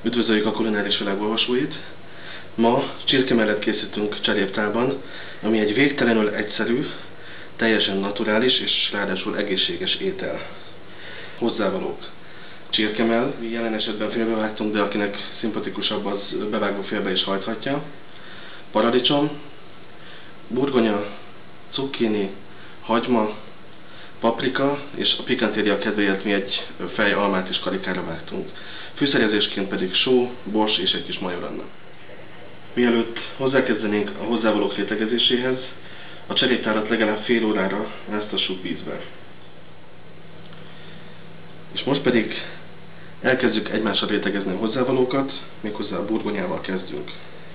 Üdvözöljük a kulináris világ olvasóit! Ma csirke mellett készítünk cseréptálban, ami egy végtelenül egyszerű, teljesen naturális és ráadásul egészséges étel. Hozzávalók: csirkemell, jelen esetben félbevágtunk, de akinek szimpatikusabb, az bevágva félbe is hajthatja. Paradicsom, burgonya, cukkini, hagyma, paprika, és a pikantéria kedvéért mi egy fej almát is karikára vágtunk. Fűszerezésként pedig só, bors és egy kis majoranna. Mielőtt hozzákezdenénk a hozzávalók rétegezéséhez, a cseréptálat legalább fél órára áztassuk vízbe. És most pedig elkezdjük egymással rétegezni a hozzávalókat, méghozzá a burgonyával kezdünk.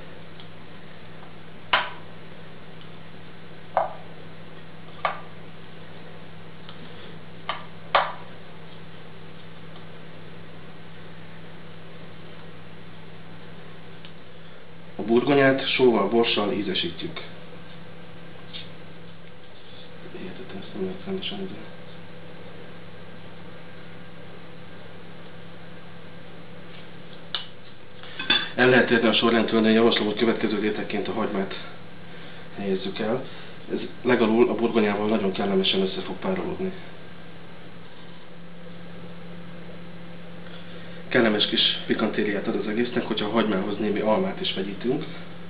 A burgonyát sóval, borssal ízesítjük. Értettem, ezt nem lehet rendesen ide. El lehet érni a sorrendtől, de javaslom, hogy következő rétegként a hagymát helyezzük el. Ez legalul a burgonyával nagyon kellemesen össze fog párologni. Kellemes kis pikantériát ad az egésznek, hogyha a hagymához némi almát is vegyítünk.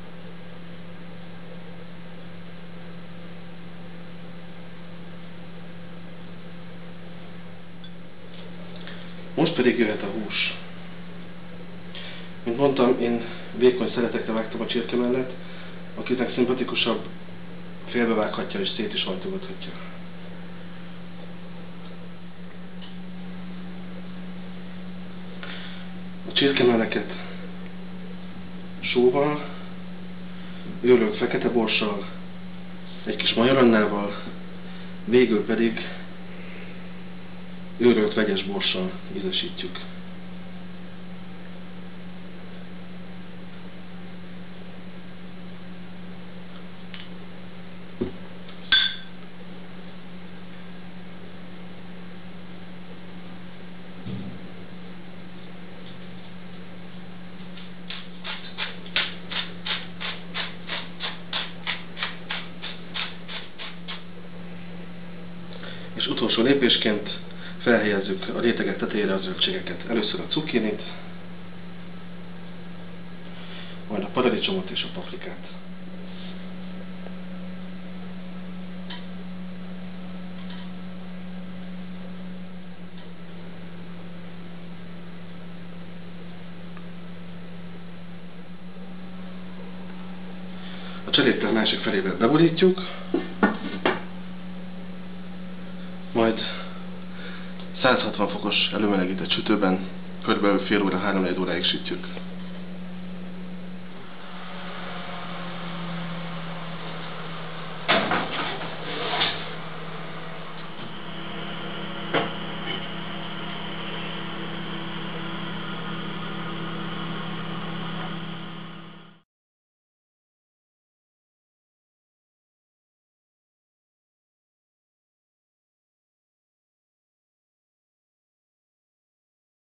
Most pedig jöhet a hús. Mint mondtam, én vékony szeletekre vágtam a csirke mellett, akinek szimpatikusabb, félbevághatja és szét is hajtogathatja. A csirkemelleket sóval, őrölt fekete borssal, egy kis majorannával, végül pedig őrölt vegyes borssal ízesítjük. És utolsó lépésként felhelyezzük a rétegek tetejére a zöldségeket. Először a cukkinit, majd a paradicsomot és a paprikát. A cseréptál másik felébe beborítjuk, majd 160 fokos előmelegített sütőben kb. fél óra, 3-4 óráig sütjük.